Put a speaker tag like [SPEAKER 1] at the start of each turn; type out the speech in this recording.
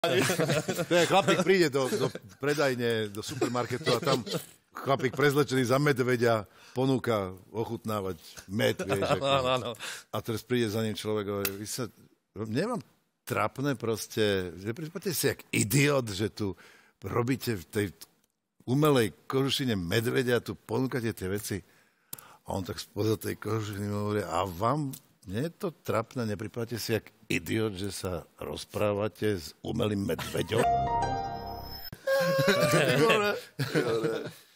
[SPEAKER 1] Chlapík príde do predajne, do supermarketu a tam chlapík prezlečený za medveďa ponúka ochutnávať med, vieš. A teraz príde za ním človek a hovorí, nemám trapné proste, že prípadte si jak idiot, že tu robíte v tej umelej kožušine medveďa a tu ponúkate tie veci. A on tak spoza tej kožušiny hovorí, a vám nie je to trapné, nepripadáte si jak idiot, že sa rozprávate s umelým medveďom?